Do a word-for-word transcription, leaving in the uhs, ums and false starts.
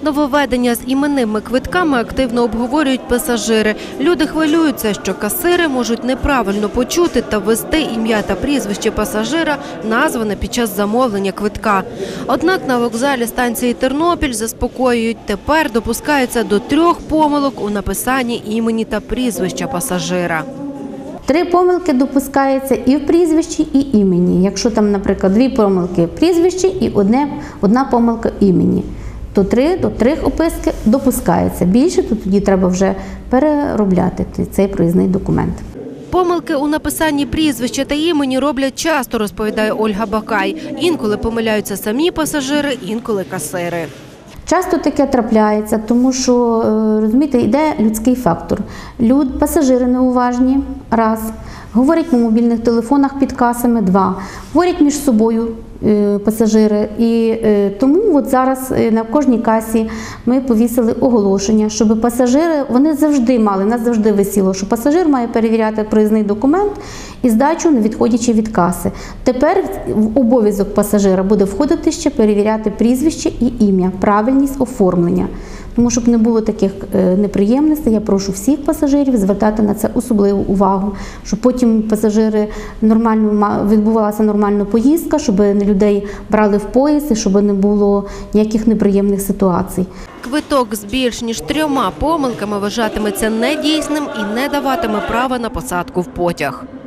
Нововведення з іменними квитками активно обговорюють пасажири. Люди хвилюються, що касири можуть неправильно почути та ввести ім'я та прізвище пасажира, назване під час замовлення квитка. Однак на вокзалі станції Тернопіль заспокоюють, тепер допускаються до трьох помилок у написанні імені та прізвища пасажира. Три помилки допускаються і в прізвищі, і імені. Якщо там, наприклад, дві помилки в прізвищі і одне, одна помилка в імені, то три до трьох описки допускається. Більше, то тоді треба вже переробляти цей проїзний документ. Помилки у написанні прізвища та імені роблять часто, розповідає Ольга Бакай. Інколи помиляються самі пасажири, інколи касири. Часто таке трапляється, тому що, розумієте, йде людський фактор. Люд, пасажири неуважні – раз. Говорять по мобільних телефонах під касами – два. Говорять між собою е, пасажири. І е, тому от зараз на кожній касі ми повісили оголошення, щоб пасажири, вони завжди мали, нас завжди висіло, що пасажир має перевіряти проїзний документ і здачу, не відходячи від каси. Тепер в обов'язок пасажира буде входити ще перевіряти прізвище і ім'я, правильність оформлення. Тому, щоб не було таких неприємностей, я прошу всіх пасажирів звертати на це особливу увагу, щоб потім пасажири нормально, відбувалася нормальна поїздка, щоб людей брали в поїзд і щоб не було ніяких неприємних ситуацій. Квиток з більш ніж трьома помилками вважатиметься недійсним і не даватиме права на посадку в потяг.